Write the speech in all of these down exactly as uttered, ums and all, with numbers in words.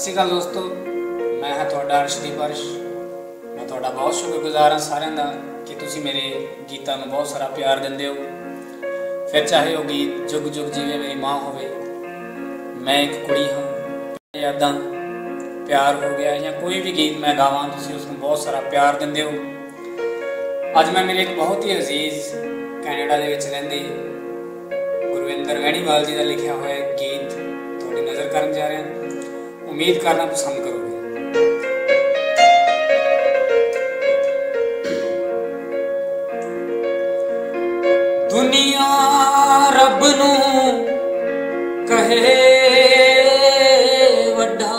श्री अकाल दोस्तों, मैं हाँ तुहाडा अर्शदीप अर्श। मैं तुहाडा बहुत शुक्रगुजार हाँ सारिਆਂ ਦਾ कि तुसीं मेरे गीतां नूं बहुत सारा प्यार दिंदे हो। फिर चाहे वो गीत जुग जुग जीवे मेरी माँ होवे, मैं एक कुड़ी हाँ, यादां, प्यार हो गया, या कोई भी गीत मैं गावां तुसीं उसनूं बहुत सारा प्यार दिंदे हो। अज मैं मेरे एक बहुत ही अजीज कैनेडा दे विच रहिंदे गुरविंदर वैणीवाल जी का लिखिया हुआ गीत तुहाडी नज़र करन जा रहा। उम्मीद करना पसंद करोगे। दुनिया रब नू कहे वड्डा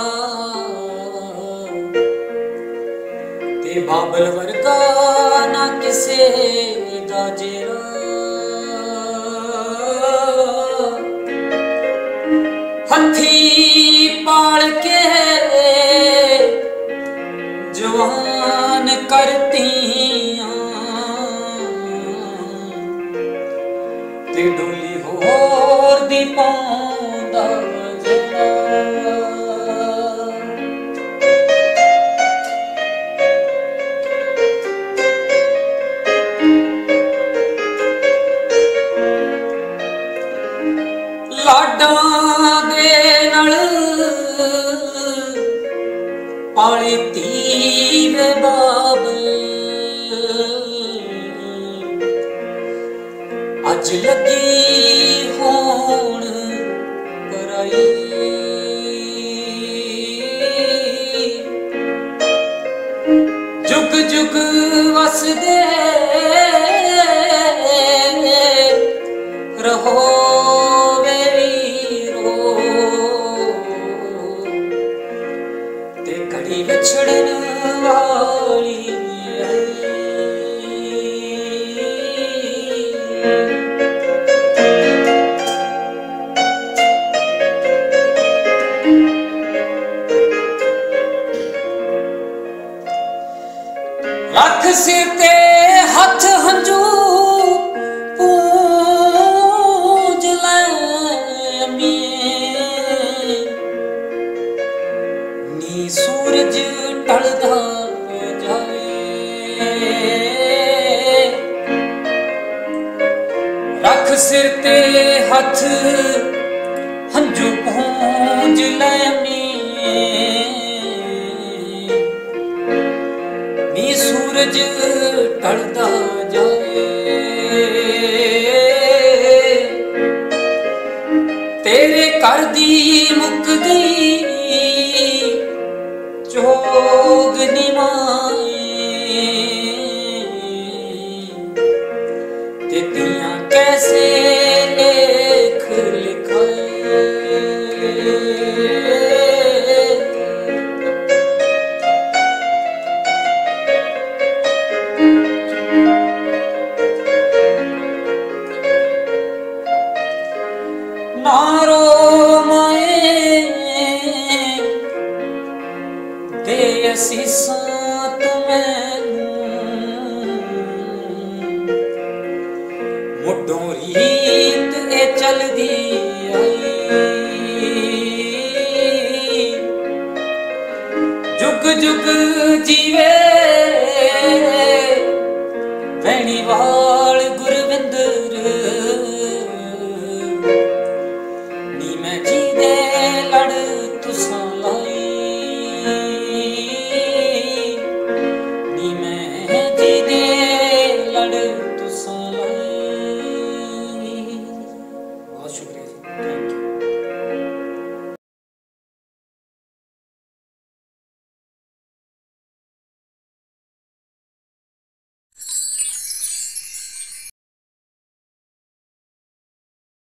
ते बाबल वर्गा ना किसे दा जेरा। हथी पाल के जवान करती ते डोली होर दी पौंदा वजना। लाडा दे नल पाली तीवे बाबल अज लगी होण पराई। जुग जुग वसदे रहो घड़ी विछड़न वाली रख सिर ते हथ हंजू पूज लै नी सूरज ढलदा जाए। रख सिर ते हथ हंजू पूंज लैनी नी सूरज ढलदा जाए। तेरे घर दी मुक गई जोग निमाए ते दियां कैसे लेख लिखाए। नारो माए दे असीसां तुम्हें मुड्डों रीत ए चलदी आई। जुग जुग जीवे